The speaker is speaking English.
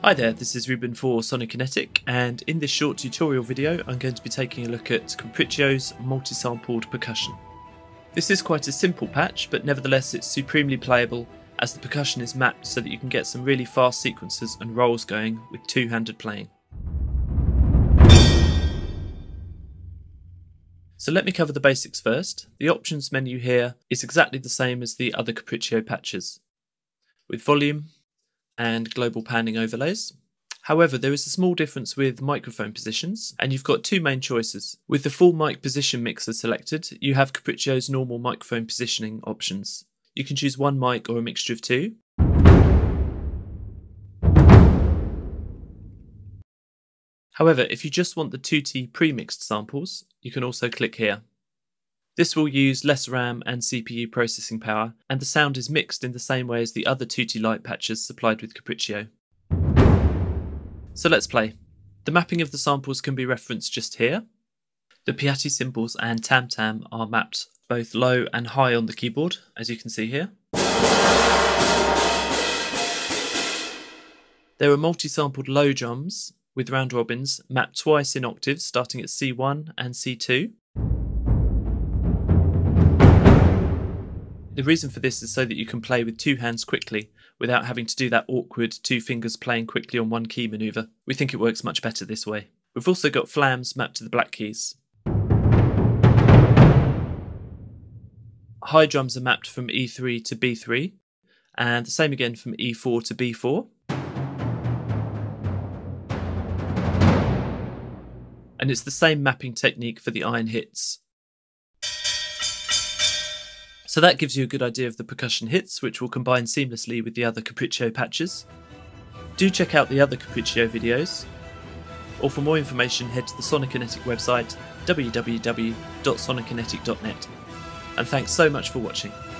Hi there, this is Ruben for Sonikinetic, and in this short tutorial video I'm going to be taking a look at Capriccio's multi-sampled percussion. This is quite a simple patch, but nevertheless it's supremely playable as the percussion is mapped so that you can get some really fast sequences and rolls going with two-handed playing. So let me cover the basics first. The options menu here is exactly the same as the other Capriccio patches, with volume and global panning overlays. However, there is a small difference with microphone positions, and you've got two main choices. With the full mic position mixer selected, you have Capriccio's normal microphone positioning options. You can choose one mic or a mixture of two. However, if you just want the 2T pre-mixed samples, you can also click here. This will use less RAM and CPU processing power, and the sound is mixed in the same way as the other 2T light patches supplied with Capriccio. So let's play. The mapping of the samples can be referenced just here. The piatti cymbals and tam-tam are mapped both low and high on the keyboard, as you can see here. There are multi-sampled low drums with round robins mapped twice in octaves starting at C1 and C2. The reason for this is so that you can play with two hands quickly without having to do that awkward two fingers playing quickly on one key manoeuvre. We think it works much better this way. We've also got flams mapped to the black keys. High drums are mapped from E3 to B3, and the same again from E4 to B4. And it's the same mapping technique for the iron hits. So that gives you a good idea of the percussion hits, which will combine seamlessly with the other Capriccio patches. Do check out the other Capriccio videos, or for more information head to the Sonikinetic website www.sonikinetic.net. And thanks so much for watching.